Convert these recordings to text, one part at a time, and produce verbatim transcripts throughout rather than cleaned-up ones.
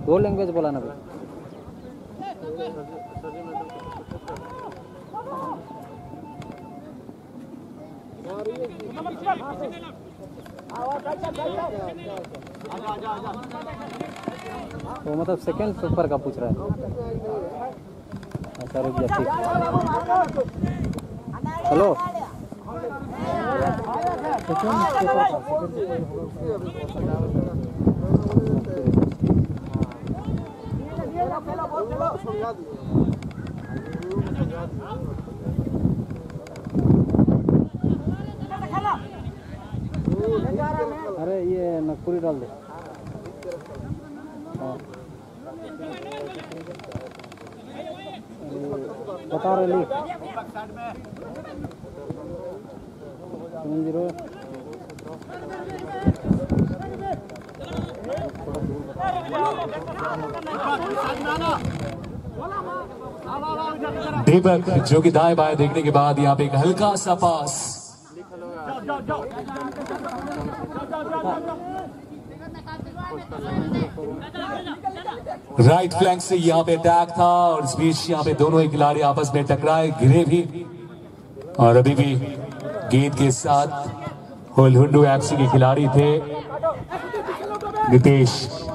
दो लैंग्वेज बोला ना भाई। वो मतलब सेकंड पेपर का पूछ रहा है। अच्छा रुक जा, ठीक। हेलो अरे ये नागपुरी डाल दे। बता रहे लिख जीरो दीपक जो कि दाएं बाएं देखने के बाद यहाँ पे एक हल्का सा पास। राइट फ्लैंक से यहाँ पे अटैक था और इस बीच यहाँ पे दोनों ही खिलाड़ी आपस में टकराए, गिरे भी और अभी भी गेंद के साथ हुलहुंडू एफसी के खिलाड़ी थे नितेश।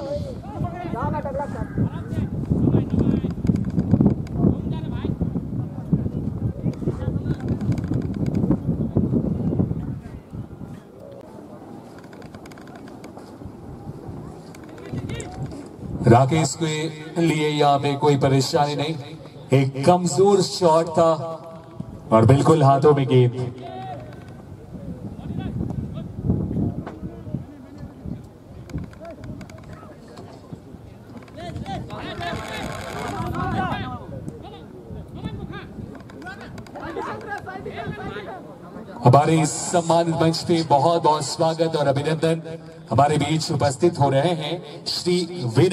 राकेश के लिए यहाँ पे कोई परेशानी नहीं, एक कमजोर शॉट था और बिल्कुल हाथों में गेंद। हमारे इस सम्मानित मंच पे बहुत बहुत स्वागत और अभिनंदन। हमारे बीच उपस्थित हो रहे हैं श्री वीर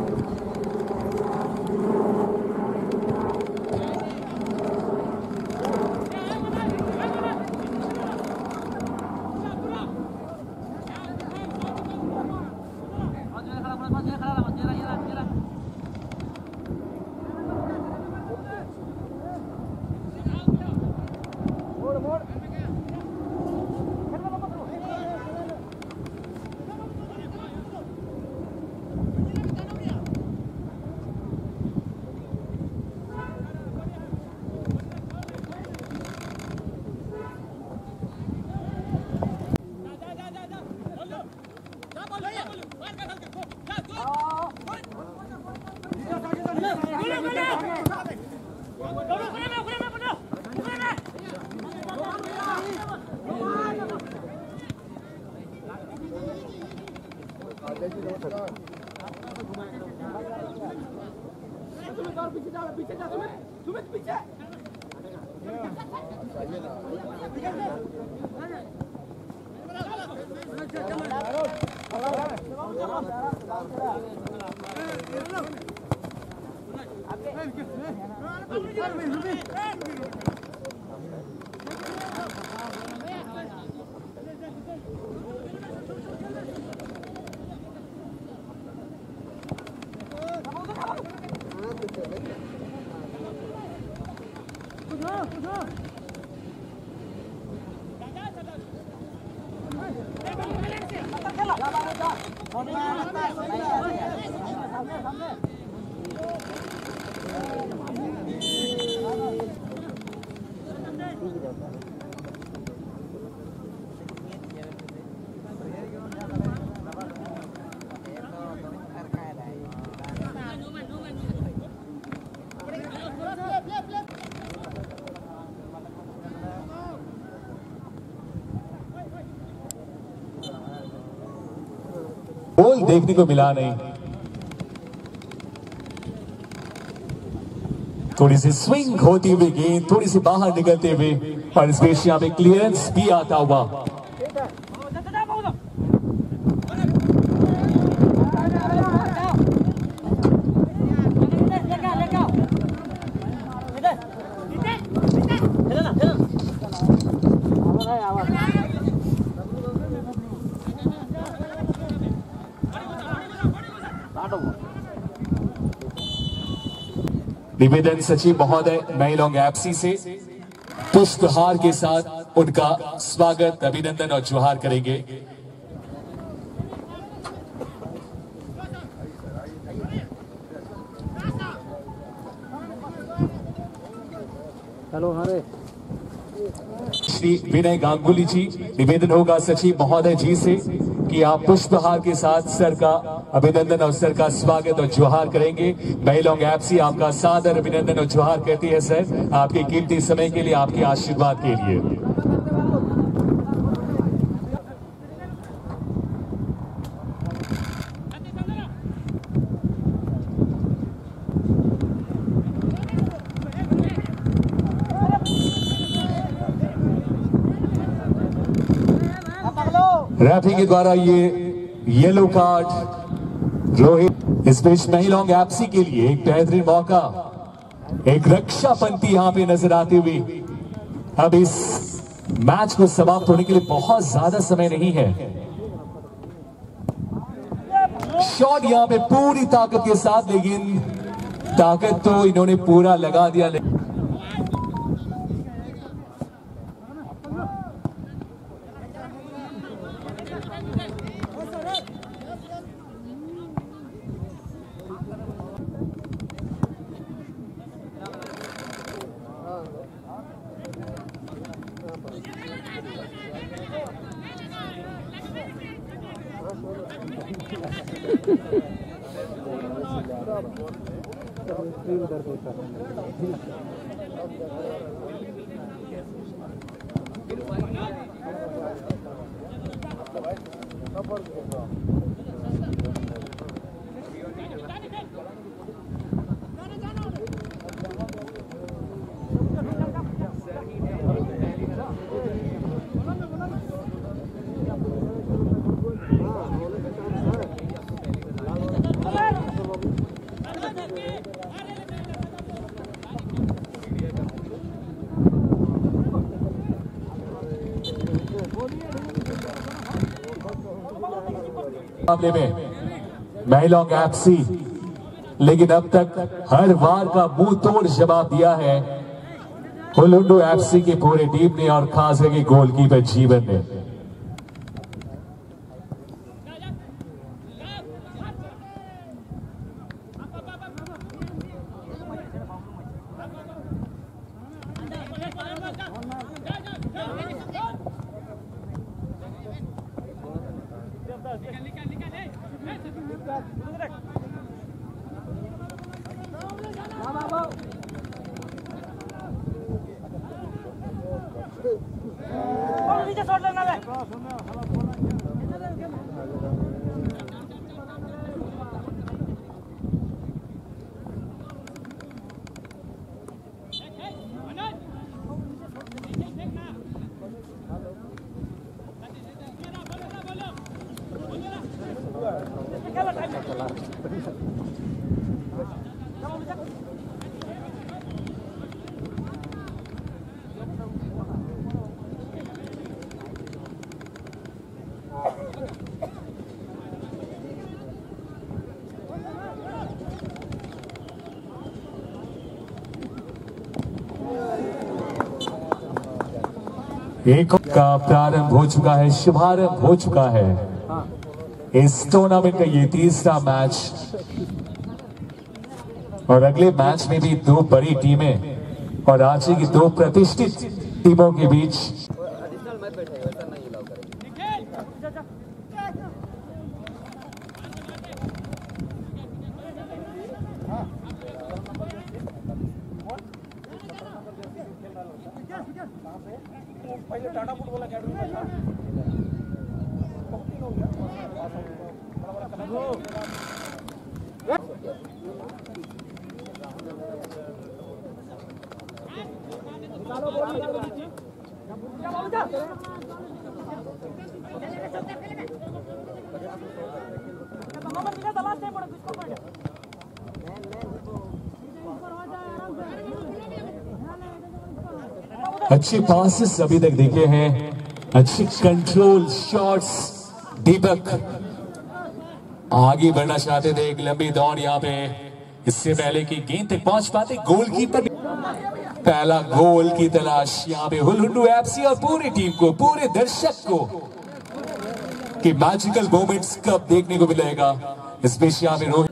गोल देखने को मिला नहीं। थोड़ी सी स्विंग होती हुई गेंद थोड़ी सी बाहर निकलते हुए और इस बीच यहाँ पे क्लियरेंस भी आता हुआ। निवेदन सचिव महोदय मैलोंग एफसी से पुष्पहार के साथ उनका स्वागत, अभिनंदन और जोहार करेंगे। हेलो हरे श्री विनय गांगुली जी, निवेदन होगा सचिव महोदय जी से कि आप पुष्पहार के साथ सर का अभिनंदन और सर का स्वागत और जोहार करेंगे। मैलोंग एफसी आपका सादर अभिनंदन और जोहार कहती है सर, आपके कीमती समय के लिए, आपके आशीर्वाद के लिए। रेफरी के द्वारा ये येलो कार्ड रोहित, इस बीच मैलोंग एफसी के लिए एक बेहतरीन मौका, एक रक्षा पंक्ति यहां पे नजर आती हुई। अब इस मैच को समाप्त होने के लिए बहुत ज्यादा समय नहीं है। शॉट यहां पे पूरी ताकत के साथ, लेकिन ताकत तो इन्होंने पूरा लगा दिया। मामले में मैलोंग एफसी, लेकिन अब तक हर वार का मुंह तोड़ जवाब दिया है हुलुंडू एफसी की पूरी टीम ने और खास करके गोलकीपर जीवन ने। एक का प्रारंभ हो चुका है, शुभारंभ हो चुका है इस टूर्नामेंट का ये तीसरा मैच, और अगले मैच में भी दो बड़ी टीमें और राज्य की दो प्रतिष्ठित टीमों के बीच अच्छे पासेस अभी तक देखे हैं, अच्छी कंट्रोल शॉट्स। दीपक आगे बढ़ना चाहते थे, एक लंबी दौड़ यहाँ पे इससे पहले कि गेंद तक पहुंच पाते गोलकीपर पहला गोल की तलाश यहाँ पे हुलहुंडू एफसी और पूरी टीम को, पूरे दर्शक को कि मैजिकल मोमेंट्स कब देखने को मिलेगा। स्पेशली यहाँ पे रोहित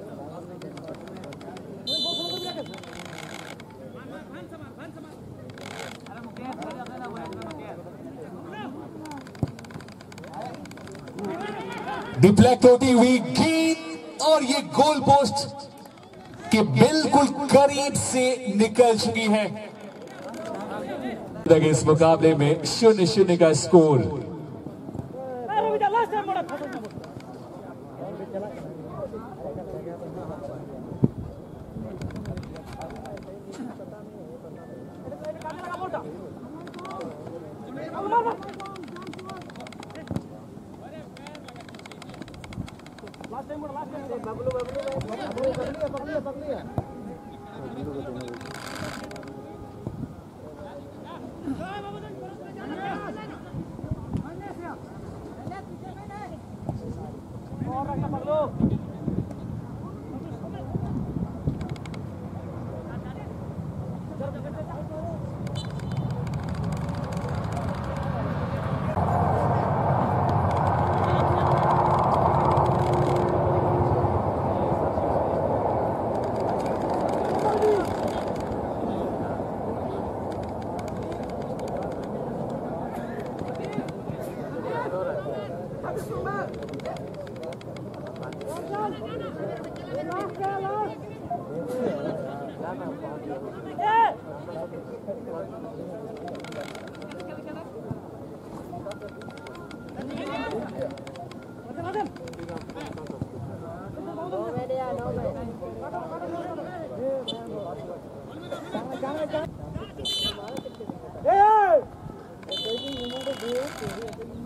डिफ्लेक्ट होती हुई गेंद और ये गोल पोस्ट के बिल्कुल करीब से निकल चुकी है। इस मुकाबले में शून्य शून्य का स्कोर। Hey!